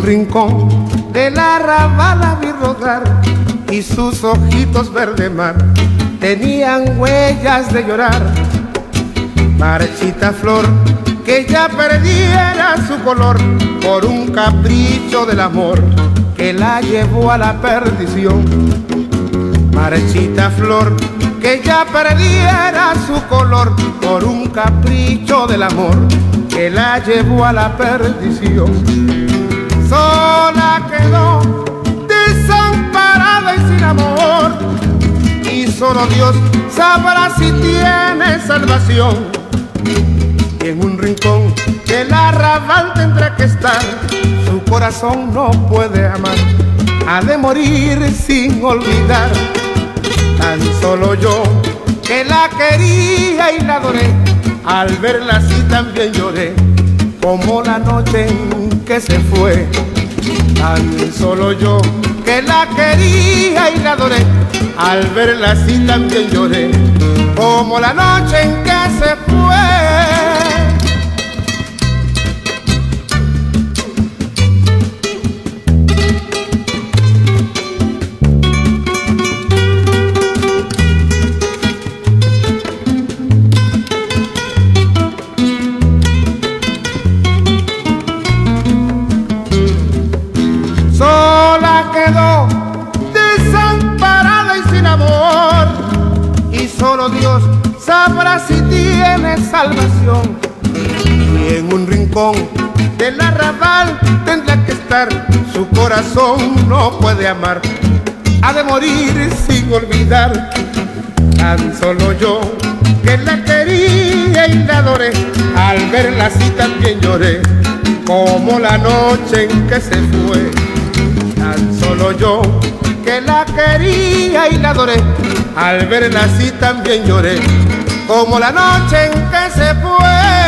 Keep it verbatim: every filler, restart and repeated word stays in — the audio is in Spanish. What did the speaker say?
rincón del arrabal la vi rodar y sus ojitos verde mar tenían huellas de llorar. Marchita flor que ya perdiera su color por un capricho del amor que la llevó a la perdición. Marchita flor que ya perdiera su color por un capricho del amor que la llevó a la perdición. Sola quedó, desamparada y sin amor, y solo Dios sabrá si tiene salvación. Y en un rincón del arrabal tendrá que estar, su corazón no puede amar, ha de morir sin olvidar. Tan solo yo que la quería y la adoré, al verla así también lloré, como la noche en que se fue. Tan solo yo que la quería y la adoré, al verla así también lloré, como la noche en que se fue. Sola quedó, desamparada y sin amor, y solo Dios sabrá si tiene salvación. Y en un rincón del arrabal tendrá que estar, su corazón no puede amar, ha de morir sin olvidar. Tan solo yo que la quería y la adoré, al verla así también lloré, como la noche en que se fue. Tan solo yo que la quería y la adoré, al verla así también lloré, como la noche en que se fue.